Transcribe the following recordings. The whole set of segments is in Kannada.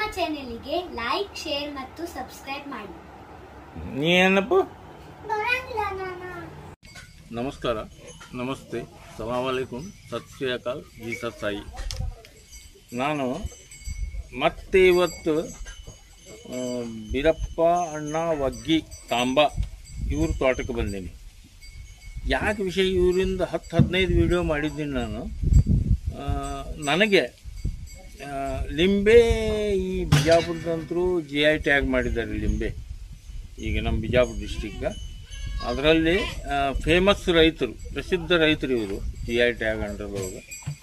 ಚಾನೆಲ್ಗೆ ಲೈಕ್, ಶೇರ್ ಮತ್ತು ಸಬ್ಸ್ಕ್ರೈಬ್ ಮಾಡಿ. ಏನಪ್ಪ? ನಮಸ್ಕಾರ, ನಮಸ್ತೆ, ಸಲಾಮ್ ಅಲೈಕುಂ, ಸತ್ ಶ್ರೀ ಅಕಾಲ್, ಜಿ ಸತ್ ಸಾಯಿ. ನಾನು ಮತ್ತೆ ಇವತ್ತು ಬೀರಪ್ಪ ಅಣ್ಣ ವಗ್ಗಿ ತಾಂಬಾ ಇವ್ರ ತೋಟಕ್ಕೆ ಬಂದೀನಿ. ಯಾಕೆ ವಿಷಯ, ಇವರಿಂದ 10-15 ವಿಡಿಯೋ ಮಾಡಿದ್ದೀನಿ ನಾನು. ನನಗೆ ಲಿಂಬೆ ಈ ಬಿಜಾಪುರದಂತರೂ GI ಟ್ಯಾಗ್ ಮಾಡಿದ್ದಾರೆ. ಲಿಂಬೆ ಈಗ ನಮ್ಮ ಬಿಜಾಪುರ ಡಿಸ್ಟಿಕ್, ಅದರಲ್ಲಿ ಫೇಮಸ್ ರೈತರು, ಪ್ರಸಿದ್ಧ ರೈತರು ಇವರು. GI ಟ್ಯಾಗ್ ಅಂಡರ್ದವರು.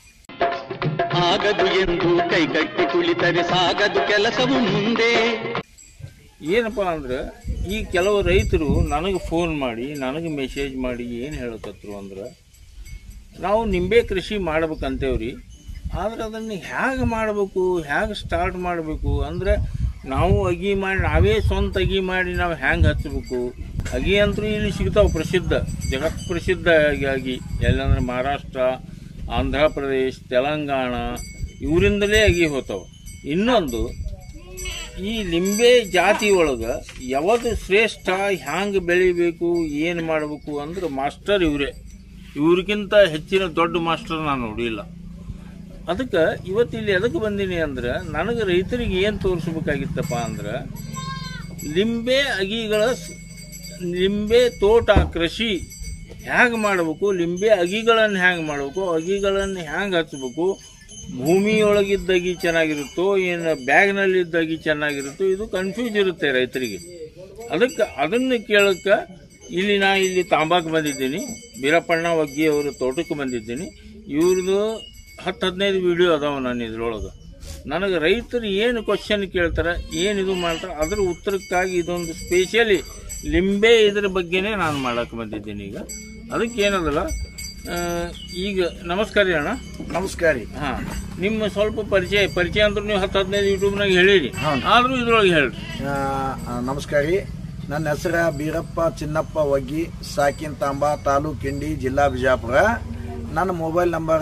ಆಗದು ಎಂದು ಕೈಗಟ್ಟಿ ಕುಳಿತರೆ ಸಾಗದು ಕೆಲಸವು ಮುಂದೆ. ಏನಪ್ಪ ಅಂದ್ರೆ, ಈ ಕೆಲವು ರೈತರು ನನಗೆ ಫೋನ್ ಮಾಡಿ, ನನಗೆ ಮೆಸೇಜ್ ಮಾಡಿ ಏನು ಹೇಳಕತ್ರು ಅಂದ್ರೆ, ನಾವು ನಿಂಬೆ ಕೃಷಿ ಮಾಡ್ಬೇಕಂತೇವ್ರಿ, ಆದ್ರೆ ಅದನ್ನು ಹೇಗೆ ಮಾಡಬೇಕು, ಹೇಗೆ ಸ್ಟಾರ್ಟ್ ಮಾಡಬೇಕು ಅಂದರೆ, ನಾವು ಅಗಿ ಮಾಡಿ, ನಾವೇ ಸ್ವಂತ ಅಗಿ ಮಾಡಿ ನಾವು ಹೆಂಗೆ ಹಚ್ಚಬೇಕು. ಅಗಿ ಅಂತೂ ಇಲ್ಲಿ ಸಿಗ್ತಾವೆ, ಪ್ರಸಿದ್ಧ, ಜಗತ್ ಪ್ರಸಿದ್ಧ ಆಗಿ. ಎಲ್ಲಂದ್ರೆ ಮಹಾರಾಷ್ಟ್ರ, ಆಂಧ್ರ ಪ್ರದೇಶ್, ತೆಲಂಗಾಣ ಇವರಿಂದಲೇ ಅಗಿ ಹೋಗ್ತಾವೆ. ಇನ್ನೊಂದು, ಈ ಲಿಂಬೆ ಜಾತಿ ಒಳಗೆ ಯಾವುದು ಶ್ರೇಷ್ಠ, ಹ್ಯಾಂಗೆ ಬೆಳಿಬೇಕು, ಏನು ಮಾಡಬೇಕು ಅಂದ್ರೆ ಮಾಸ್ಟರ್ ಇವರೇ. ಇವ್ರಿಗಿಂತ ಹೆಚ್ಚಿನ ದೊಡ್ಡ ಮಾಸ್ಟರ್ ನಾನು ನೋಡಿಲ್ಲ. ಅದಕ್ಕೆ ಇವತ್ತು ಇಲ್ಲಿ ಎದಕ್ಕೆ ಬಂದೀನಿ ಅಂದ್ರೆ, ನನಗೆ ರೈತರಿಗೆ ಏನು ತೋರಿಸ್ಬೇಕಾಗಿತ್ತಪ್ಪ ಅಂದ್ರೆ, ಲಿಂಬೆ ಅಗಿಗಳ, ಲಿಂಬೆ ತೋಟ ಕೃಷಿ ಹ್ಯಾಂಗೆ ಮಾಡಬೇಕು, ಲಿಂಬೆ ಅಗಿಗಳನ್ನು ಹ್ಯಾಂಗೆ ಮಾಡಬೇಕು, ಅಗಿಗಳನ್ನು ಹ್ಯಾಂಗೆ ಹಚ್ಚಬೇಕು, ಭೂಮಿಯೊಳಗಿದ್ದ ಅಗಿ ಚೆನ್ನಾಗಿರುತ್ತೋ ಏನು ಬ್ಯಾಗ್ನಲ್ಲಿದ್ದ ಅಗಿ ಚೆನ್ನಾಗಿರುತ್ತೋ, ಇದು ಕನ್ಫ್ಯೂಸ್ ಇರುತ್ತೆ ರೈತರಿಗೆ. ಅದಕ್ಕೆ ಅದನ್ನು ಕೇಳಕ್ಕೆ ಇಲ್ಲಿ ತಾಂಬಾಕ್ಕೆ ಬಂದಿದ್ದೀನಿ. ಬೀರಪ್ಪಣ್ಣ ವಗ್ಗಿ ಅವರ ತೋಟಕ್ಕೆ ಬಂದಿದ್ದೀನಿ. ಇವ್ರದ್ದು 10-15 ವಿಡಿಯೋ ಅದಾವೆ ನಾನು ಇದ್ರೊಳಗೆ. ನನಗೆ ರೈತರು ಏನು ಕ್ವಶನ್ ಕೇಳ್ತಾರೆ, ಏನು ಇದು ಮಾಡ್ತಾರೆ, ಅದರ ಉತ್ತರಕ್ಕಾಗಿ ಇದೊಂದು ಸ್ಪೆಷಲಿ ಲಿಂಬೆ ಇದ್ರ ಬಗ್ಗೆನೇ ನಾನು ಮಾಡಕ್ಕೆ ಬಂದಿದ್ದೀನಿ. ಈಗ ಅದಕ್ಕೆ ಏನದಲ್ಲ, ಈಗ ನಮಸ್ಕಾರ ರೀ ಅಣ್ಣ. ನಮಸ್ಕಾರ ರೀ. ಹಾಂ, ನಿಮ್ಮ ಸ್ವಲ್ಪ ಪರಿಚಯ ಅಂದ್ರೆ ನೀವು 10-15 ಯೂಟ್ಯೂಬ್ನಾಗ ಹೇಳಿರಿ, ಆದರೂ ಇದ್ರೊಳಗೆ ಹೇಳ್ರಿ. ನಮಸ್ಕಾರ ರೀ. ನನ್ನ ಹೆಸರು ಬೀರಪ್ಪ ಚಿನ್ನಪ್ಪ ವಗ್ಗಿ, ಸಾಕಿನ್ ತಾಂಬಾ, ತಾಲೂಕು ಕಿಂಡಿ, ಜಿಲ್ಲಾ ಬಿಜಾಪುರ. ನನ್ನ ಮೊಬೈಲ್ ನಂಬರ್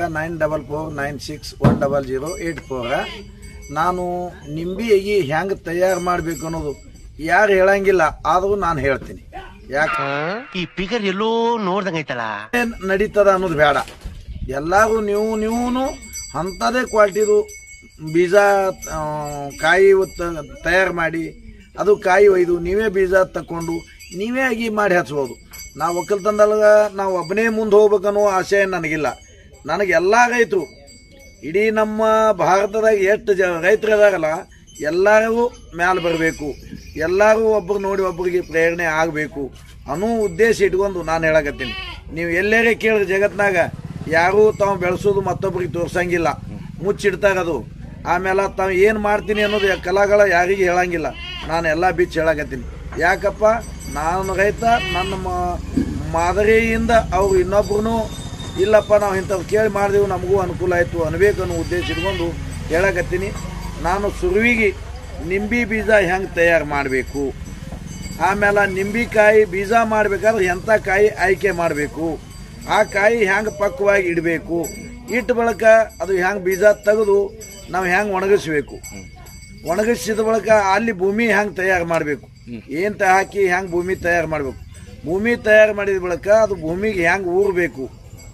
9446100884. ನಾನು ನಿಂಬೆ ಅಗಿ ಹೆಂಗೆ ತಯಾರು ಮಾಡಬೇಕು ಅನ್ನೋದು ಯಾರು ಹೇಳಂಗಿಲ್ಲ, ಆದರೂ ನಾನು ಹೇಳ್ತೀನಿ. ಯಾಕೆ ಈ ಫಿಗರ್ ಎಲ್ಲೋ ನೋಡ್ದಂಗೈತಲ್ಲ, ನಡೀತದ ಅನ್ನೋದು ಬೇಡ. ಎಲ್ಲರೂ ನೀವು ಅಂಥದೇ ಕ್ವಾಲಿಟಿದು ಬೀಜ ಕಾಯಿ ತಯಾರು ಮಾಡಿ, ಅದು ಕಾಯಿ ಒಯ್ದು ನೀವೇ ಬೀಜ ತಕೊಂಡು ನೀವೇ ಅಗಿ ಮಾಡಿ ಹಚ್ಬೋದು. ನಾವು ಒಕ್ಕಲ್ತನದೊಳಗ ನಾವು ಒಬ್ಬನೇ ಮುಂದೆ ಹೋಗ್ಬೇಕನ್ನೋ ಆಸೆ ನನಗಿಲ್ಲ. ನನಗೆ ಎಲ್ಲ ರೈತರು, ಇಡೀ ನಮ್ಮ ಭಾರತದಾಗ ಎಷ್ಟು ರೈತರು ಇದಾರಲ್ಲ, ಎಲ್ಲರಿಗೂ ಮ್ಯಾಲೆ ಬರಬೇಕು, ಎಲ್ಲರೂ ಒಬ್ರು ನೋಡಿ ಒಬ್ರಿಗೆ ಪ್ರೇರಣೆ ಆಗಬೇಕು ಅನ್ನೋ ಉದ್ದೇಶ ಇಟ್ಕೊಂಡು ನಾನು ಹೇಳಕತ್ತೀನಿ. ನೀವು ಎಲ್ಲರೇ ಕೇಳಿದ್ರೆ ಜಗತ್ನಾಗ ಯಾರೂ ತಾವು ಬೆಳೆಸೋದು ಮತ್ತೊಬ್ರಿಗೆ ತೋರ್ಸಂಗಿಲ್ಲ, ಮುಚ್ಚಿಡ್ತಾರದು. ಆಮೇಲೆ ತಾವು ಏನು ಮಾಡ್ತೀನಿ ಅನ್ನೋದು ಕಲಾಗಳ ಯಾರಿಗೆ ಹೇಳಂಗಿಲ್ಲ. ನಾನು ಎಲ್ಲ ಬಿಚ್ಚಿ ಹೇಳಕತ್ತೀನಿ. ಯಾಕಪ್ಪ, ನಾನು ರೈತ, ನನ್ನ ಮಾದರಿಯಿಂದ ಅವ್ರು ಇನ್ನೊಬ್ರು ಇಲ್ಲಪ್ಪ ನಾವು ಇಂಥವ್ರು ಕೇಳಿ ಮಾಡಿದೆವು, ನಮಗೂ ಅನುಕೂಲ ಆಯಿತು ಅನ್ಬೇಕು ಅನ್ನೋ ಉದ್ದೇಶ ಇಟ್ಕೊಂಡು ಹೇಳಕತ್ತೀನಿ. ನಾನು ಸುರುವಿಗೆ ನಿಂಬೆ ಬೀಜ ಹೆಂಗೆ ತಯಾರು ಮಾಡಬೇಕು, ಆಮೇಲೆ ನಿಂಬೆಕಾಯಿ ಬೀಜ ಮಾಡಬೇಕಾದ್ರೆ ಎಂಥ ಕಾಯಿ ಆಯ್ಕೆ ಮಾಡಬೇಕು, ಆ ಕಾಯಿ ಹೆಂಗೆ ಪಕ್ವವಾಗಿ ಇಡಬೇಕು, ಇಟ್ಟು ಬಳಕ ಅದು ಹೆಂಗೆ ಬೀಜ ತೆಗೆದು ನಾವು ಹೆಂಗೆ ಒಣಗಿಸ್ಬೇಕು, ಒಣಗಿಸಿದ ಬಳಕ ಅಲ್ಲಿ ಭೂಮಿ ಹೆಂಗೆ ತಯಾರು ಮಾಡಬೇಕು, ಏನು ಹಾಕಿ ಹೆಂಗೆ ಭೂಮಿ ತಯಾರು ಮಾಡಬೇಕು, ಭೂಮಿ ತಯಾರು ಮಾಡಿದ ಬಳಕ ಅದು ಭೂಮಿಗೆ ಹೆಂಗೆ ಊರಬೇಕು,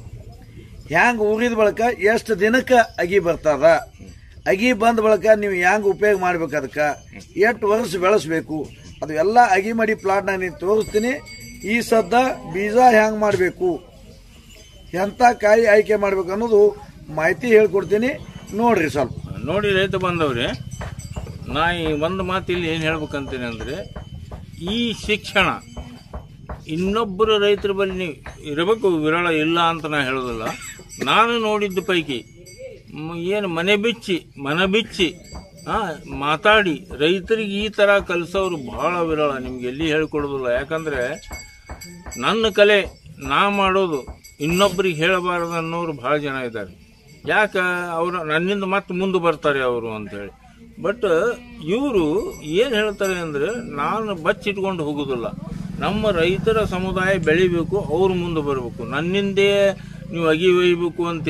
ಹೆಂಗೆ ಊರಿದ ಬಳಕ ಎಷ್ಟು ದಿನಕ್ಕೆ ಅಗಿ ಬರ್ತದ, ಅಗಿ ಬಂದ ಬಳಕ ನೀವು ಹೆಂಗೆ ಉಪಯೋಗ ಮಾಡ್ಬೇಕು, ಅದಕ್ಕೆ ಎಷ್ಟು ವರ್ಷ ಬೆಳೆಸ್ಬೇಕು, ಅದು ಎಲ್ಲ ಅಗಿ ಮಾಡಿ ಪ್ಲಾಟ್ನಾಗ ನೀವು ತೋರಿಸ್ತೀನಿ. ಈ ಸದ್ದ ಬೀಜ ಹೆಂಗೆ ಮಾಡಬೇಕು, ಎಂಥ ಕಾಯಿ ಆಯ್ಕೆ ಮಾಡ್ಬೇಕು ಅನ್ನೋದು ಮಾಹಿತಿ ಹೇಳ್ಕೊಡ್ತೀನಿ. ನೋಡ್ರಿ ಸ್ವಲ್ಪ ನೋಡಿ ರೈತ ಬಂದವ್ರೆ. ನಾ ಈ ಒಂದು ಮಾತು ಇಲ್ಲಿ ಏನು ಹೇಳ್ಬೇಕಂತೀನಿ ಅಂದರೆ, ಈ ಶಿಕ್ಷಣ ಇನ್ನೊಬ್ಬರು ರೈತರ ಬಳಿ ನೀವು ಇರಬೇಕು, ವಿರಳ ಇಲ್ಲ ಅಂತ ನಾ ಹೇಳೋದಿಲ್ಲ. ನಾನು ನೋಡಿದ್ದ ಪೈಕಿ ಏನು ಮನೆ ಬಿಚ್ಚಿ ಮಾತಾಡಿ ರೈತರಿಗೆ ಈ ಥರ ಕಲಿಸೋರು ಭಾಳ ವಿರಳ, ನಿಮ್ಗೆ ಎಲ್ಲಿ ಹೇಳ್ಕೊಡೋದಿಲ್ಲ. ಯಾಕಂದರೆ ನನ್ನ ಕಲೆ ನಾ ಮಾಡೋದು ಇನ್ನೊಬ್ಬರಿಗೆ ಹೇಳಬಾರದು ಅನ್ನೋರು ಭಾಳ ಜನ ಇದ್ದಾರೆ. ಯಾಕೆ ಅವರು ನನ್ನಿಂದ ಮತ್ತೆ ಮುಂದೆ ಬರ್ತಾರೆ ಅವರು ಅಂಥೇಳಿ. ಬಟ್ ಇವರು ಏನು ಹೇಳ್ತಾರೆ ಅಂದರೆ, ನಾನು ಬಚ್ಚಿಟ್ಕೊಂಡು ಹೋಗೋದಿಲ್ಲ, ನಮ್ಮ ರೈತರ ಸಮುದಾಯ ಬೆಳಿಬೇಕು, ಅವ್ರು ಮುಂದೆ ಬರಬೇಕು, ನನ್ನಿಂದೇ ನೀವು ಅಗಿ ಒಯ್ಯಬೇಕು ಅಂತಿಲ್ಲ.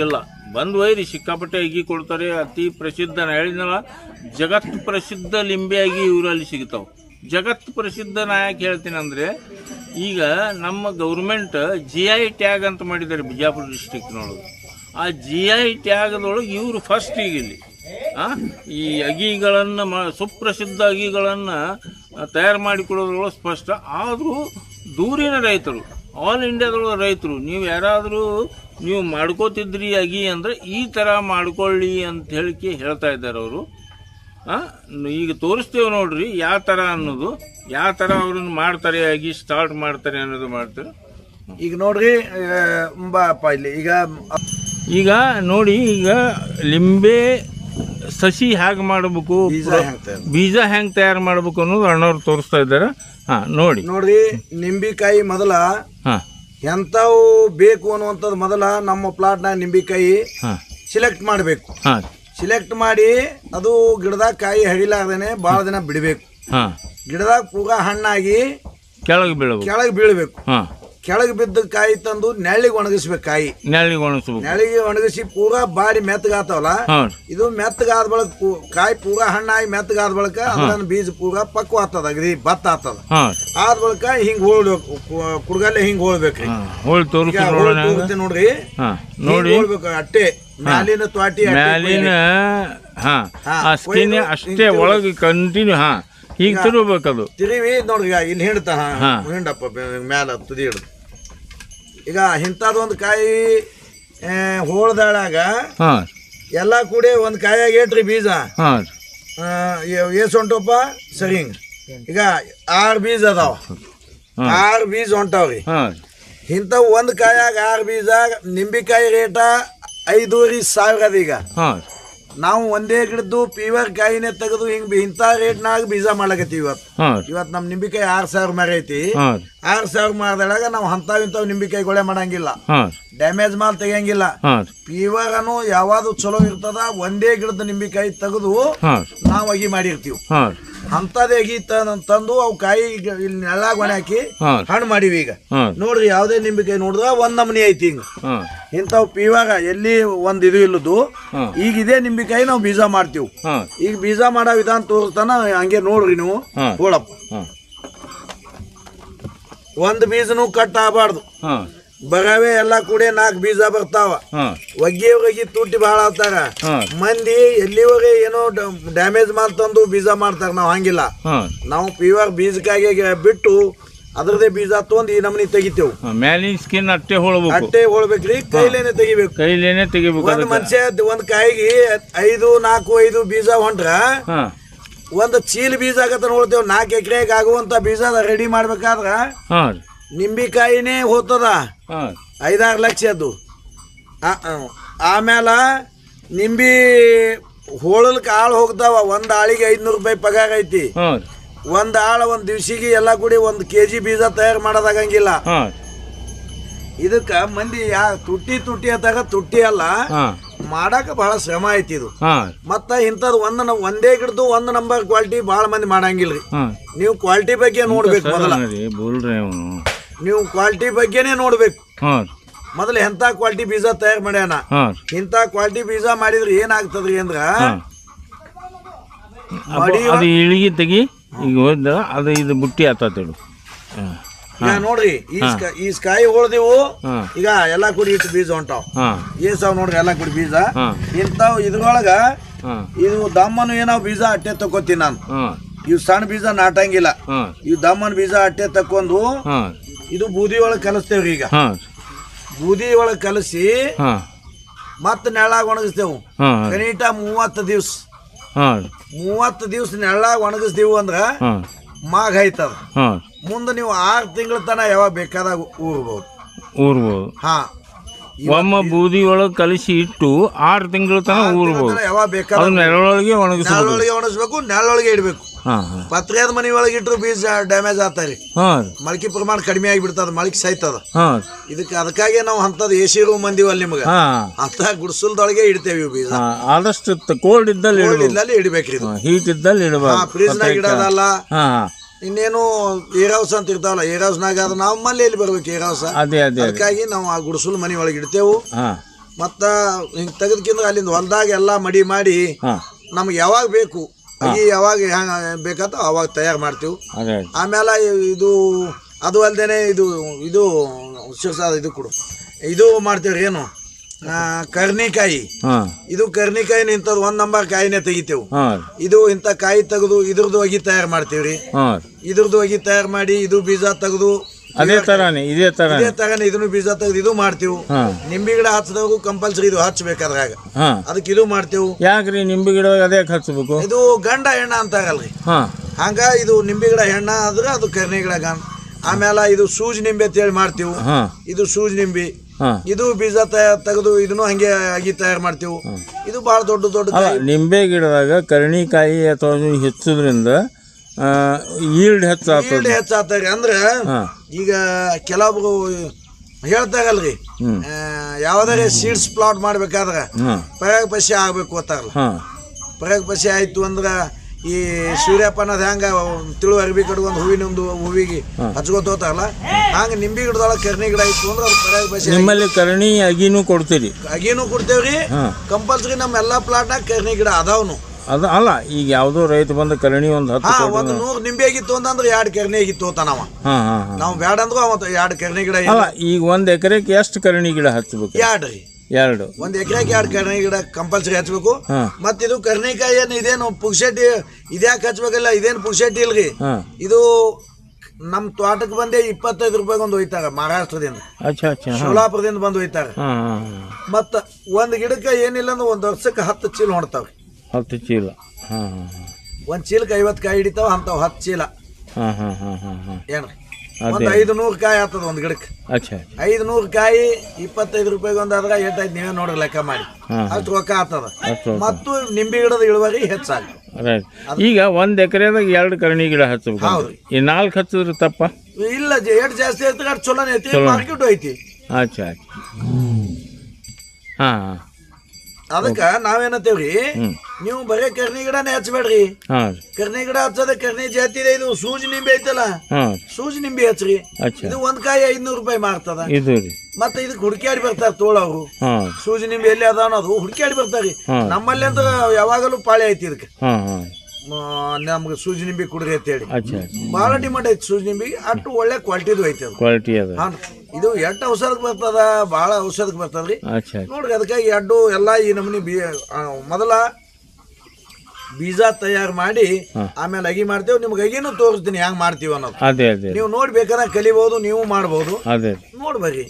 ಬಂದು ಒಯ್ರಿ, ಸಿಕ್ಕಾಪಟ್ಟೆ ಅಗಿ ಕೊಡ್ತಾರೆ. ಅತಿ ಪ್ರಸಿದ್ಧ ನಾ ಹೇಳಿದ್ನಲ್ಲ, ಜಗತ್ ಪ್ರಸಿದ್ಧ ಲಿಂಬೆ ಅಗಿ ಇವರಲ್ಲಿ ಸಿಗ್ತಾವೆ. ಜಗತ್ ಪ್ರಸಿದ್ಧ ನಾ ಯಾಕೆ ಹೇಳ್ತೀನಿ ಅಂದರೆ, ಈಗ ನಮ್ಮ ಗೌರ್ಮೆಂಟ್ GI ಟ್ಯಾಗ್ ಅಂತ ಮಾಡಿದ್ದಾರೆ ಬಿಜಾಪುರ ಡಿಸ್ಟಿಕ್ನೊಳಗೆ. ಆ GI ಟ್ಯಾಗದೊಳಗೆ ಇವರು ಫಸ್ಟ್ ಈಗ ಇಲ್ಲಿ ಈ ಅಗಿಗಳನ್ನು ಸುಪ್ರಸಿದ್ಧ ಅಗಿಗಳನ್ನು ತಯಾರು ಮಾಡಿಕೊಡೋದ್ರೊಳಗೆ ಸ್ಪಷ್ಟ. ಆದರೂ ದೂರಿನ ರೈತರು, ಆಲ್ ಇಂಡಿಯಾದೊಳಗೆ ರೈತರು, ನೀವು ಯಾರಾದರೂ ನೀವು ಮಾಡ್ಕೋತಿದ್ರಿ ಅಗಿ ಅಂದರೆ ಈ ಥರ ಮಾಡ್ಕೊಳ್ಳಿ ಅಂತ ಹೇಳಿಕೆ ಹೇಳ್ತಾ ಇದ್ದಾರೆ ಅವರು. ಈಗ ತೋರಿಸ್ತೇವೆ ನೋಡ್ರಿ ಯಾವ ಥರ ಅನ್ನೋದು, ಯಾವ ಥರ ಅವ್ರನ್ನ ಮಾಡ್ತಾರೆ, ಅಗಿ ಸ್ಟಾರ್ಟ್ ಮಾಡ್ತಾರೆ ಅನ್ನೋದು ಮಾಡ್ತಾರೆ. ಈಗ ನೋಡ್ರಿ ಬಾಪ ಇಲ್ಲಿ ಈಗ ನೋಡಿ, ಈಗ ಲಿಂಬೆ ಸಸಿ ಹೇಗೆ ಮಾಡಬೇಕು, ಬೀಜ ಹೆಂಗೆ ತಯಾರು ಮಾಡಬೇಕು ಅನ್ನೋದು ಅಣ್ಣವ್ರು ತೋರಿಸ್ತಾ ಇದ್ದಾರೆ. ನೋಡ್ರಿ ನಿಂಬಿಕಾಯಿ ಮೊದಲ ಎಂಥವು ಬೇಕು ಅನ್ನುವಂಥದ್ದು ಮೊದಲ ನಮ್ಮ ಪ್ಲಾಟ್ನಾಗ ನಿಂಬಿಕಾಯಿ ಸಿಲೆಕ್ಟ್ ಮಾಡಬೇಕು. ಸಿಲೆಕ್ಟ್ ಮಾಡಿ ಅದು ಗಿಡದಾಗ ಕಾಯಿ ಹರಿಲಾರ್ದೇನೆ ಭಾಳ ದಿನ ಬಿಡಬೇಕು. ಗಿಡದಾಗ ಪೂರಾ ಹಣ್ಣಾಗಿ ಕೆಳಗೆ ಬೀಳಬೇಕು. ಕೆಳಗೆ ಬಿದ್ದ ಕಾಯಿ ತಂದು ನೆಳ್ಳಿಗೆ ಒಣಗಿಸ್ಬೇಕು. ನೆಳ್ಳಿಗೆ ಒಣಗಿಸಿ ಪೂರಾ ಬಾಡಿ ಮೆತ್ತಗಾತಾವಲ್ಲ, ಇದು ಮೆತ್ತಗಾದ ಬಳಕ ಕಾಯಿ ಪೂರಾ ಹಣ್ಣಾಗಿ ಮೆತ್ತಗಾದ ಬಳಕ ಅದನ್ನ ಬೀಜ ಪೂರಾ ಪಕ್ವ ಆಗ್ತದ, ಅಗದಿ ಭತ್ತ ಆಗ್ತದ. ಆದ ಬಳಕ ಹಿಂಗ್ ಹೋಳ್ಬೇಕು, ಕುಡ್ಗಲ್ಲೇ ಹಿಂಗ್ ಹೋಳ್ಬೇಕ್ರಿ. ನೋಡ್ರಿ ಹೋಳ್ಬೇಕು ಅಟ್ಟೆ ಮ್ಯಾಲಿನ ತ್ವಾಟಿ ಅಷ್ಟೇ ಒಳಗೆ ಕಂಟಿನ್ಯೂ ಈಗ ತಿರುಗಬೇಕದು. ತಿರುವಿ ನೋಡ್ರಿ ಇಲ್ಲಿ ಹಿಂಡಪ್ಪ ಮ್ಯಾಲ ತುದಿ ಹಿಡ್ದು. ಈಗ ಇಂಥದೊಂದು ಕಾಯಿ ಹೋಳ್ದಾಳಾಗ ಎಲ್ಲ ಕೂಡಿ ಒಂದು ಕಾಯಾಗ ಏಟ್ರಿ ಬೀಜ ಏಸ್ ಹೊಂಟಪ್ಪ ಸರಿ. ಈಗ 6 ಬೀಜ ಅದಾವ, 6 ಬೀಜ ಹೊಂಟಾವ್ರಿ. ಇಂಥವು ಒಂದು ಕಾಯಾಗ 6 ಬೀಜ. ನಿಂಬಿಕಾಯಿ ರೇಟ 5,500 ಅದ. ಈಗ ನಾವು ಒಂದೇ ಗಿಡದ್ದು ಪೀವರ್ ಕಾಯಿನೇ ತೆಗೆದು ಹಿಂಗ್ ಇಂಥ ರೇಟ್ನಾಗ ಬೀಜ ಮಾಡ್ಲಕತ್ತೀವಿ. ಇವತ್ತು ನಮ್ ನಿಂಬಿಕಾಯಿ 6,000 ಮರ ಐತಿ. 6,000 ಮಾರದೊಳಗ ನಾವು ಇಂಥವ್ ನಿಂಬಿಕಾಯಿ ಗೊಳೆ ಮಾಡಂಗಿಲ್ಲ, ಡ್ಯಾಮೇಜ್ ಮಾಲ್ ತೆಗಿಯಂಗಿಲ್ಲ. ಪೀವರ್ ಅನ್ನು ಯಾವ್ದು ಚಲೋ ಇರ್ತದ ಒಂದೇ ಗಿಡದ ನಿಂಬಿಕಾಯಿ ತೆಗೆದು ನಾವು ಅಗಿ ಮಾಡಿರ್ತೀವಿ. ಅಂತದೇ ಅಗಿ ತಂದು ಅವು ಕಾಯಿ ಇಲ್ಲಿ ನೆಳ್ಳಾಗ ಒಣ ಹಾಕಿ ಹಣ್ಣು ಮಾಡಿವಿ. ಈಗ ನೋಡ್ರಿ ಯಾವ್ದೇ ನಿಂಬಿಕಾಯಿ ನೋಡಿದ್ರ ಒಂದ್ ನಮನಿ ಐತಿ. ಹಿಂಗ ಇಂಥವು ಪೀವಾಗ ಎಲ್ಲಿ ಒಂದ್ ಇದು ಇಲ್ಲದು. ಈಗ ಇದೇ ನಿಂಬಿಕಾಯಿ ನಾವು ಬೀಜ ಮಾಡ್ತೀವಿ. ಈಗ ಬೀಜ ಮಾಡೋ ವಿಧಾನ ತೋರಿಸ್ತಾನ, ಹಂಗೆ ನೋಡ್ರಿ ನೀವು. ಹೋಳಪ್ಪ ಒಂದ್ ಬೀಜನು ಕಟ್ ಆಗಬಾರ್ದು, ಬರಾವೆ ಎಲ್ಲ ಕೂಡಿ 4 ಬೀಜ ಬರ್ತಾವ. ಒಗ್ಗಿ ತುಟ್ಟಿ ಬಹಳ ಆಗ್ತಾರ ಮಂದಿ. ಎಲ್ಲಿವರೆಗೆ ಏನೋ ಡ್ಯಾಮೇಜ್ ಮಾಡ್ತಂದು ಬೀಜ ಮಾಡ್ತಾರ. ನಾವ್ ಹಂಗಿಲ್ಲ, ನಾವು ಪ್ಯೂರ್ ಬೀಜಕ್ಕಾಗಿ ಬಿಟ್ಟು ಅದ್ರದೇ ಬೀಜ ತೊಂದು ಈ ನಮನಿ ತೆಗಿತೇವ್. ಮ್ಯಾಲಿನ ಸ್ಕಿನ್ ಅಟ್ಟೆ ಹೋಳ್ಬೇಕ್ರಿ, ಕೈಲೇನೆ ತೆಗಿಬೇಕು. ಒಂದ್ ಮನುಷ್ಯ ಒಂದ್ ಕಾಯಿಗೆ 5 ಬೀಜ ಹೊಂಟ್ರ ಒಂದ್ ಚೀಲ ಬೀಜ ಆಗತ್ತ ನೋಡ್ತೇವ್. 4 ಎಕರೆಗೆ ಆಗುವಂತ ಬೀಜ ರೆಡಿ ಮಾಡ್ಬೇಕಾದ್ರ ನಿಂಬಿಕಾಯಿನೇ ಹೋಗ್ತದ 5-6 ಲಕ್ಷದ್ದು. ಆಮೇಲೆ ನಿಂಬಿ ಹೋಳಲ್ಕ ಆಳು ಹೋಗ್ತಾವ. ಒಂದ್ ಆಳಿಗೆ 500 ರೂಪಾಯಿ ಪಗಾರ ಐತಿ. ಒಂದ್ ಆಳ ಒಂದ್ ದಿವ್ಸಿಗೆ ಎಲ್ಲ ಕೂಡಿ 1 kg ಬೀಜ ತಯಾರು ಮಾಡೋದಾಗಂಗಿಲ್ಲ. ಇದಕ್ಕ ಮಂದಿ ತುಟ್ಟಿ ಅತ್ತಾಗ ತುಟ್ಟಿ ಅಲ್ಲ ಮಾಡಾಕ ಬಹಳ ಶ್ರಮ ಐತಿ ಇದು. ಮತ್ತ ಇಂಥದ್ ಒಂದೇ ಗಿಡದು 1 ನಂಬರ್ ಕ್ವಾಲಿಟಿ ಬಹಳ ಮಂದಿ ಮಾಡಂಗಿಲ್ರಿ. ನೀವು ಕ್ವಾಲಿಟಿ ಬಗ್ಗೆ ನೋಡ್ಬೇಕು. ಮೊದಲ ನೀವು ಕ್ವಾಲಿಟಿ ಬಗ್ಗೆನೇ ನೋಡ್ಬೇಕು. ಮೊದಲು ಎಂತ ಕ್ವಾಲಿಟಿ ಬೀಜ ತಯಾರು ಮಾಡ್ಯಾನ, ಇಂತ ಕ್ವಾಲಿಟಿ ಬೀಜ ಮಾಡಿದ್ರೆ ಏನಾಗ್ತದ್ರಿ ಅಂದ್ರ ಇಳಿಗೆ ತೆಗಿ ಈಗ ಹೋದ ಅದು ಇದು ಬುಟ್ಟಿ ಆತೇಳು. ಈಗ ನೋಡ್ರಿ ಈ ಕಾಯಿ ಹೋಳ್ದೆವು. ಈಗ ಎಲ್ಲಾ ಕುಡಿ ಇಟ್ಟು ಬೀಜ ಹೊಂಟಾವ್. ಏಸಾವ್ ನೋಡ್ರಿ ಎಲ್ಲಾ ಕುಡಿ ಬೀಜ. ಇಂತಾವ್ ಇದ್ರೊಳಗ ಇದು ದಮ್ಮನು ಏನೋ ಬೀಜ ಅಟ್ಟೆ ತಕೋತೀನಿ ನಾನು. ಇವ್ ಸಣ್ಣ ಬೀಜ ನಾಟಂಗಿಲ್ಲ. ಇವ್ ದಮ್ಮನ್ ಬೀಜ ಅಟ್ಟೆ ತಕೊಂಡು ಇದು ಬೂದಿ ಒಳಗ್ ಕಲಿಸ್ತೇವ್ರಿ. ಈಗ ಬೂದಿ ಒಳಗ್ ಕಲಸಿ ಮತ್ತ ನೆಳ್ಳಾಗ ಒಣಗಿಸ್ತೇವು. ಕನಿಷ್ಠ 30 ದಿವ್ಸ 30 ದಿವ್ಸ ನೆಳ್ಳಾಗ ಒಣಗಿಸ್ತೀವಿ ಅಂದ್ರ ಮಾಘ ಐತದ. ಮುಂದೆ ನೀವು 6 ತಿಂಗಳ ತನ ಯಾವಾಗ ಬೇಕಾದಾಗ ಊರ್ಬಹುದು. ಒಮ್ಮ ಬೂದಿ ಒಳಗೆ ಕಲಿಸಿ ಇಟ್ಟು 6 ತಿಂಗಳ ತನ ಊರ್ಬಹುದು. ಯಾವಾಗ ಬೇಕಾದ್ರೆ ನೆರಳೊಳಗೆ ಒಣಗಿಸ್ಬೇಕು, ನೆರಳೊಳಗೆ ಇಡ್ಬೇಕು. ಪತ್ರೆದ ಮನಿ ಒಳಗೆ ಇಟ್ರು ಬೀಜ ಡ್ಯಾಮೇಜ್ ಆಗ್ತಾರಿ. ಮೊಳಕೆ ಪ್ರಮಾಣ ಕಡಿಮೆ ಆಗಿಬಿಡ್ತದ, ಮೊಳಕೆ ಸಾಯ್ತದ. ಅದಕ್ಕಾಗಿ ನಾವು ಅಂತದ್ ಎಸಿ ರೂಮ್ ಅಂದಿವಲ್ಲ ನಿಮ್ಗ, ಅಂತ ಗುಡ್ಸಲ್ದೊಳಗೆ ಇಡ್ತೇವಿ ಬೀಜ. ಆದಷ್ಟು ಕೋಲ್ಡ್ ಇದ್ದಲ್ಲಿ ಇಡ್ಬೇಕ್ರಿ. ಹೀಟ್ ಇದ್ದಲ್ಲಿ ಫ್ರಿಜ್ ನಾಗ ಇಡೋದಲ್ಲ. ಇನ್ನೇನು ಏರ್ ಹೌಸ್ ಅಂತ ಇರ್ತಾವಲ್ಲ, ಏರ್ ಹೌಸ್ ನಾಗ ಅದು ನಮ್ಮಲ್ಲಿ ಎಲ್ಲಿ ಬರ್ಬೇಕು ಏರ್ ಹೌಸ್. ಅದಕ್ಕಾಗಿ ನಾವು ಆ ಗುಡ್ಸಲ್ ಮನಿ ಒಳಗೆ ಇಡ್ತೇವು. ಮತ್ತು ಹಿಂಗೆ ತೆಗೆದ್ಕಿಂದ್ರೆ ಅಲ್ಲಿಂದ ಹೊಲದಾಗ ಎಲ್ಲ ಮಡಿ ಮಾಡಿ ನಮ್ಗೆ ಯಾವಾಗ ಬೇಕು ಅಗಿ ಯಾವಾಗ ಹೆಂಗೆ ಬೇಕಂತ ಅವಾಗ ತಯಾರು ಮಾಡ್ತೀವಿ. ಆಮೇಲೆ ಇದು ಅದು ಅಲ್ಲದೆ ಇದು ಇದು ಇದು ಕೊಡು ಇದು ಮಾಡ್ತೇವ್ರಿ ಏನು ಕರ್ನಿಕಾಯಿ. ಇದು ಕರ್ನಿಕಾಯಿ ಇಂಥದ್ದು 1 ನಂಬರ್ ಕಾಯಿನೇ ತೆಗಿತೇವು. ಇದು ಇಂಥ ಕಾಯಿ ತೆಗೆದು ಇದ್ರದ್ದು ಅಗಿ ತಯಾರು ಮಾಡ್ತೀವ್ರಿ. ಇದ್ರದ್ದು ಅಗಿ ತಯಾರು ಮಾಡಿ ಇದು ಬೀಜ ತೆಗೆದು ಇದೇ ತರಾನೇ ಇದನ್ನು ಬೀಜ ತೆಗೆದು ಇದು ಮಾಡ್ತೀವಿ. ನಿಂಬೆ ಗಿಡ ಹಚ್ಚದವ್ರು ಕಂಪಲ್ಸರಿ ಇದು ಹಚ್ಬೇಕಾದ್ರಾಗ ಅದಕ್ಕೆ ಇದು ಮಾಡ್ತೇವು. ಯಾಕ್ರಿ ನಿಂಬೆ ಗಿಡ ಅದೇ ಹಚ್ಚಬೇಕು? ಇದು ಗಂಡ ಹೆಣ್ಣ ಅಂತಾರಲ್ರಿ, ಹಂಗ ಇದು ನಿಂಬೆ ಗಿಡ ಹೆಣ್ಣ ಆದ್ರೆ ಅದು ಕರ್ನಿ ಗಿಡ ಗಂಡ. ಆಮೇಲೆ ಇದು ಸೂಜಿ ನಿಂಬೆ ಅಂತೇಳಿ ಮಾಡ್ತೀವಿ. ಇದು ಸೂಜಿ ನಿಂಬೆ, ಇದು ಬೀಜ ತೆಗೆದು ಇದನ್ನು ಹಂಗೆ ಅಗಿ ತಯಾರು ಮಾಡ್ತೀವಿ. ಇದು ಬಹಳ ದೊಡ್ಡ ನಿಂಬೆ ಗಿಡದಾಗ ಕರ್ಣಿಕಾಯಿ ಅಥವಾ ಹೆಚ್ಚೋದ್ರಿಂದ ಈಲ್ಡ್ ಹೆಚ್ಚಾಗ್ತಾರೆ. ಅಂದ್ರೆ ಈಗ ಕೆಲವೊಬ್ರು ಹೇಳ್ತಾರಲ್ರಿ ಯಾವ್ದಾರ ಸೀಡ್ಸ್ ಪ್ಲಾಟ್ ಮಾಡ್ಬೇಕಾದ್ರೆ ಪರಾಗಪಸಿ ಆಗ್ಬೇಕು ಅಂತಾರಲ್ಲ. ಪರಾಗಪಸಿ ಆಯ್ತು ಅಂದ್ರ ಈ ಸೂರ್ಯಪಾನದ ಹೆಂಗ ತಿಳು ಅರ್ಬಿ ಕಡ್ಗೊಂದು ಹೂವಿಗೆ ಹಚ್ಕೋತ ಹೋತಾರಲ್ಲ, ಹಂಗ ನಿಂಬೆ ಗಿಡದೊಳಗೆ ಕರ್ನಿ ಗಿಡ ಇತ್ತು ಅಂದ್ರೆ ಅದು ಪರಾಗಪಸಿ. ನಿಮ್ಮಲ್ಲಿ ಕರ್ಣಿ ಅಗಿನೂ ಕೊಡ್ತೀರಿ? ಅಗಿನೂ ಕೊಡ್ತೇವ್ರಿ. ಕಂಪಲ್ಸರಿ ನಮ್ಮ ಎಲ್ಲಾ ಪ್ಲಾಟ್ನಾಗ ಕರ್ನಿ ಗಿಡ ಅದಾವನು. ಅದು ಅಲ್ಲ, ಈಗ ಯಾವ್ದೋ ರೈತ ಬಂದ ಕರ್ಣಿ ಒಂದು 100 ನಿಂಬೆ ಆಗಿತ್ತು ಅಂತಂದ್ರೆ 2 ಕರ್ನಿ ಆಗಿತ್ತು ಹೋತಾನವ. ನಾವು ಬೇಡ ಅಂದ್ರು ಅವತ್ತು 2 ಕರ್ನಿ ಗಿಡ. ಅಲ್ಲ, ಈಗ 1 ಎಕರೆಗೆ ಎಷ್ಟು ಕರ್ನಿ ಗಿಡ ಹಚ್ಬೇಕು? 2 ರೀ. 1 ಎಕರೆಗೆ 2 ಕರ್ನಿ ಗಿಡ ಕಂಪಲ್ಸರಿ ಹಚ್ಬೇಕು. ಮತ್ ಇದು ಕರ್ನಿಕಾಯಿ ಏನು ಇದೇನು ಪುಕ್ಷೆಟ್ಟಿ ಇದ್ಯಾಕೆ ಹಚ್ಬೇಕಲ್ಲ, ಇದೇನು ಪುಕ್ಷೆಟ್ಟಿ ಇಲ್ರಿ. ಇದು ನಮ್ ತೋಟಕ್ಕೆ ಬಂದೆ 25 ರೂಪಾಯಿಗೆ ಒಂದು ಒಯ್ತಾರ ಮಹಾರಾಷ್ಟ್ರದಿಂದ, ಸೋಲಾಪುರದಿಂದ ಬಂದು ಒಯ್ತಾರ. ಮತ್ತ 1 ಗಿಡಕ್ಕೆ ಏನಿಲ್ಲ ಅಂದ್ರೆ 1 ವರ್ಷಕ್ಕೆ 10 ಚೀಲ ಹೊಡ್ತಾವ್ರಿ. 10 ಚೀಲ? 1 ಚೀಲಕ್ಕೆ 50 ಕಾಯಿ ಹಿಡಿತಾವ ಅಂತಾವ 10 ಚೀಲ ಏನ್ರಿ? ಒಂದು 500 ಕಾಯಿ ಆಗ್ತದ 1 ಗಿಡಕ್ಕೆ. 500 ಕಾಯಿ 25 ರೂಪಾಯಿಗೆ ಒಂದಾದ್ರೆ ಏಟಾಯ್ತು ನೀವೇ ನೋಡ್ರಿ, ಲೆಕ್ಕ ಮಾಡಿ. ಅಷ್ಟು ರೊಕ್ಕ ಆಗ್ತದ. ಮತ್ತು ನಿಂಬೆ ಗಿಡದ ಇಳುವರಿ ಹೆಚ್ಚಾಗ. ಈಗ 1 ಎಕರೆದಾಗ 2 ಕರ್ಣಿ ಗಿಡ ಹಚ್ಚಬೇಕು. ಹೌದ್ರಿ. ಈ 4 ಹಚ್ಚಿದ್ರೆ ತಪ್ಪ ಇಲ್ಲ, ಏಟ್ ಜಾಸ್ತಿ ಐತಿ ಅಷ್ಟು ಚಲೋನೇ ಐತಿ, ಮಾರ್ಕೆಟ್ ಐತಿ. ಅದಕ್ಕ ನಾವೇನತ್ತೇವ್ರಿ, ನೀವು ಬರೇ ಕರ್ನಿ ಗಿಡನೇ ಹಚ್ಬೇಡ್ರಿ. ಕರ್ನಿ ಗಿಡ ಹಚ್ಚದ ಕರ್ನಿ ಜಾತಿ ಇದೆ. ಇದು ಸೂಜಿ ನಿಂಬೆ ಐತಲ್ಲ, ಸೂಜಿ ನಿಂಬೆ ಹಚ್ರಿ. ಇದು 1 ಕಾಯಿ 500 ರೂಪಾಯಿ ಮಾರ್ತದ. ಮತ್ತೆ ಇದಕ್ಕೆ ಹುಡುಕ್ಯಾಡಿ ಬರ್ತಾರ ತೋಳವ್ರು. ಸೂಜಿ ನಿಂಬೆ ಎಲ್ಲಿ ಅದ ಅನ್ನೋದು ಹುಡುಕ್ಯಾಡಿ ಬರ್ತಾರಿ. ನಮ್ಮಲ್ಲಿ ಅಂತ ಯಾವಾಗಲೂ ಪಾಳೆ ಐತಿ ಇದಕ್ಕೆ. ನಮ್ಗೆ ಸೂಜಿ ನಿಂಬೆ ಕುಡ್ರಿ ಅಂತ ಹೇಳಿ ಬಹಳ ಡಿಮಾಂಡ್ ಐತಿ ಸೂಜಿ ನಿಂಬಿಗೆ. ಅಷ್ಟು ಒಳ್ಳೆ ಕ್ವಾಲಿಟಿದು ಐತಿ ಅದು. ಇದು ಎಷ್ಟು ಔಷಧಕ್ಕೆ ಬರ್ತದ, ಬಹಳ ಔಷಧಕ್ಕೆ ಬರ್ತದ್ರಿ ನೋಡ್ರಿ. ಅದಕ್ಕಾಗಿ ಎಲ್ಲ ಈ ನಮೂನಿ ಮೊದಲ ಬೀಜ ತಯಾರು ಮಾಡಿ ಆಮೇಲೆ ಅಗಿ ಮಾಡ್ತೇವೆ. ನಿಮ್ಗೆ ಅಗಿನೂ ತೋರಿಸ್ತೀನಿ ಹೆಂಗ್ ಮಾಡ್ತೀವಿ ಅನ್ನೋದು. ನೀವು ನೋಡ್ಬೇಕಾದ್ರೆ ಕಲಿಬಹುದು, ನೀವು ಮಾಡಬಹುದು. ನೋಡ್ಬರ್ರಿ.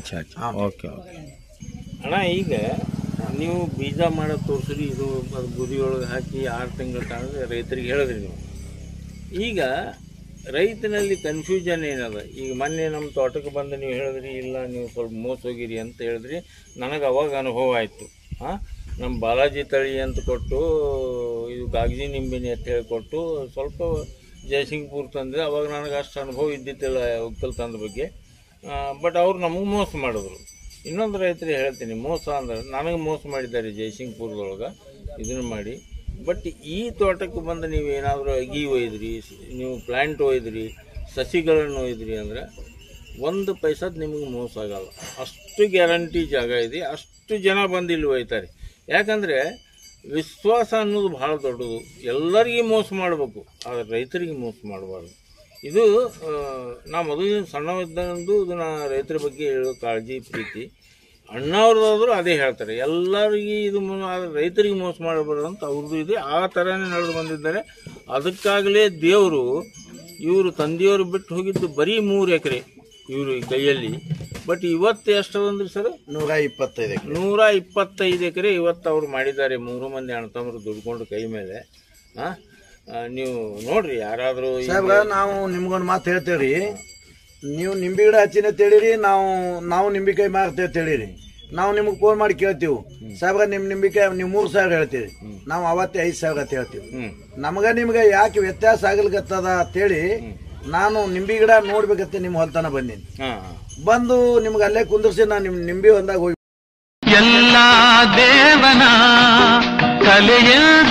ಅಣ್ಣ, ಈಗ ನೀವು ಬೀಜ ಮಾಡೋದು ತೋರಿಸ್ರಿ, ಇದು ಅದು ಗುದಿಯೊಳಗೆ ಹಾಕಿ 6 ತಿಂಗಳು ತಾಂದ್ರೆ ರೈತರಿಗೆ ಹೇಳಿದ್ರಿ ನೀವು. ಈಗ ರೈತನಲ್ಲಿ ಕನ್ಫ್ಯೂಷನ್ ಏನದ, ಈಗ ಮೊನ್ನೆ ನಮ್ಮ ತೋಟಕ್ಕೆ ಬಂದು ನೀವು ಹೇಳಿದ್ರಿ ಇಲ್ಲ ನೀವು ಸ್ವಲ್ಪ ಮೋಸ ಹೋಗಿರಿ ಅಂತ ಹೇಳಿದ್ರಿ. ನನಗೆ ಅವಾಗ ಅನುಭವ ಆಯಿತು. ನಮ್ಮ ಬಾಲಾಜಿ ತಳಿ ಅಂತ ಕೊಟ್ಟು ಇದು ಕಾಗಜಿ ನಿಂಬಿನಿ ಅಂತ ಹೇಳಿಕೊಟ್ಟು ಸ್ವಲ್ಪ ಜಯಸಿಂಗ್ಪುರ್ ತಂದರೆ ಅವಾಗ ನನಗೆ ಅಷ್ಟು ಅನುಭವ ಇದ್ದಿತ್ತಿಲ್ಲ ಒಕ್ಕಲ್ತನದ ಬಗ್ಗೆ. ಬಟ್ ಅವ್ರು ನಮಗೆ ಮೋಸ ಮಾಡಿದ್ರು. ಇನ್ನೊಂದು ರೈತರಿಗೆ ಹೇಳ್ತೀನಿ, ಮೋಸ ಅಂದ್ರೆ ನನಗೆ ಮೋಸ ಮಾಡಿದ್ದಾರೆ ಜಯಸಿಂಗ್ಪುರದೊಳಗೆ ಇದನ್ನು ಮಾಡಿ. ಬಟ್ ಈ ತೋಟಕ್ಕೆ ಬಂದು ನೀವು ಏನಾದರೂ ಅಗಿ ಒಯ್ದ್ರಿ, ನೀವು ಪ್ಲ್ಯಾಂಟ್ ಒಯ್ದ್ರಿ, ಸಸಿಗಳನ್ನು ಒಯ್ದ್ರಿ ಅಂದರೆ 1 ಪೈಸದ ನಿಮಗೆ ಮೋಸ ಆಗಲ್ಲ. ಅಷ್ಟು ಗ್ಯಾರಂಟಿ ಜಾಗ ಇದೆ. ಅಷ್ಟು ಜನ ಬಂದು ಇಲ್ಲಿ ಒಯ್ತಾರೆ. ಯಾಕಂದರೆ ವಿಶ್ವಾಸ ಅನ್ನೋದು ಭಾಳ ದೊಡ್ಡದು. ಎಲ್ಲರಿಗೂ ಮೋಸ ಮಾಡಬೇಕು, ಆದರೆ ರೈತರಿಗೆ ಮೋಸ ಮಾಡಬಾರ್ದು. ಇದು ನಾ ಮೊದಲಿನ ಸಣ್ಣವಿದ್ದಂದು ಇದು ನಾ ರೈತರ ಬಗ್ಗೆ ಹೇಳೋ ಕಾಳಜಿ ಪ್ರೀತಿ. ಅಣ್ಣವ್ರದಾದರೂ ಅದೇ ಹೇಳ್ತಾರೆ, ಎಲ್ಲರಿಗೆ ಇದು ರೈತರಿಗೆ ಮೋಸ ಮಾಡಬಾರ್ದು ಅಂತ ಅವ್ರದ್ದು ಇದೆ. ಆ ಥರನೇ ನಡೆದು ಬಂದಿದ್ದಾರೆ. ಅದಕ್ಕಾಗಲೇ ದೇವರು ಇವರು ತಂದೆಯವರು ಬಿಟ್ಟು ಹೋಗಿದ್ದು ಬರೀ 3 ಎಕರೆ ಇವರು ಕೈಯಲ್ಲಿ. ಬಟ್ ಇವತ್ತು ಎಷ್ಟದಂದ್ರಿ ಸರ್? 125 ಎಕರೆ ಇವತ್ತು ಅವ್ರು ಮಾಡಿದ್ದಾರೆ. 3 ಮಂದಿ ಅಣ್ಣತಮ್ಮರು ದುಡ್ಕೊಂಡು ಕೈ ಮೇಲೆ. ನೀವು ನೋಡ್ರಿ, ಯಾರಾದರೂ ನಾವು ನಿಮ್ಗೊಂದು ಮಾತು ಹೇಳ್ತೇವ್ರಿ. ನೀವು ನಿಂಬೆ ಗಿಡ ಹಚ್ಚಿನ ತಿಳಿರಿ, ನಾವು ನಿಂಬಿಕಾಯಿ ಮಾರ್ತೇವೆ ತಿಳಿರಿ. ನಾವು ನಿಮಗೆ ಫೋನ್ ಮಾಡಿ ಕೇಳ್ತೀವಿ, ಸಾಹೇಬ್ರ ನಿಂಬಿಕಾಯಿ ನೀವು 3,000 ಹೇಳ್ತೀವಿ, ನಾವು ಅವತ್ತೇ 5,000 ಅಂತ ಹೇಳ್ತೀವಿ. ನಿಮ್ಗೆ ಯಾಕೆ ವ್ಯತ್ಯಾಸ ಆಗಲ್ಗತ್ತದ ಅಂತೇಳಿ ನಾನು ನಿಂಬೆ ಗಿಡ ನೋಡ್ಬೇಕಂತ ನಿಮ್ಮ ಹೊಲ್ತನ ಬಂದೀನಿ. ಬಂದು ನಿಮ್ಗೆ ಅಲ್ಲೇ ಕುಂದಿರ್ಸಿ ನಾನು ನಿಮ್ ನಿಂಬೆ ಹೊಲ್ದಾಗ ಹೋಗಿ ಎಲ್ಲ ದೇವನ ಕಲೆಯ